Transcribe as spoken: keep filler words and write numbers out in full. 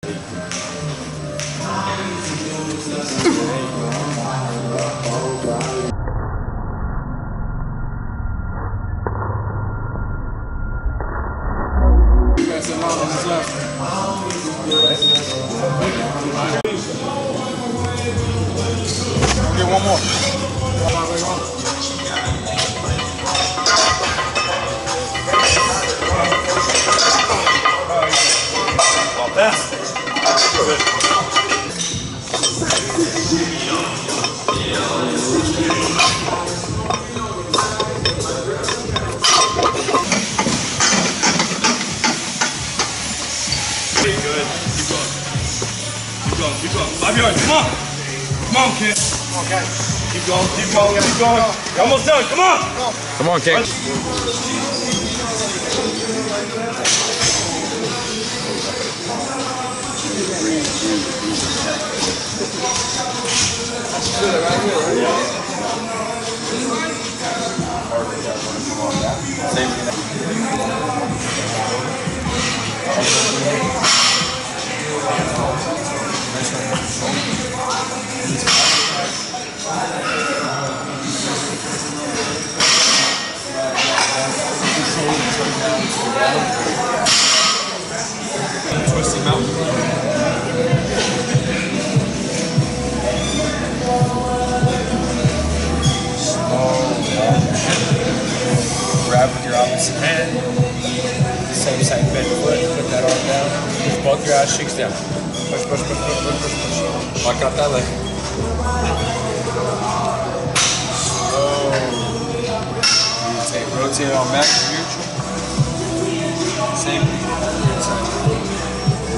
Get one more. That's good. Pretty good. Keep going. Keep going. Keep going. Five yards. Come on. Come on, kid. Come on, guys. Keep going. Keep going. Keep going. You're almost done. Come on. Come on, kid. Twisting mountain. Grab with your opposite hand. Same side bend foot. Put that arm down. Push both your ass cheeks down. Push, push, push, push, push, push, push. Lock out that leg. Oh. Rotate, rotate on back to neutral. Same.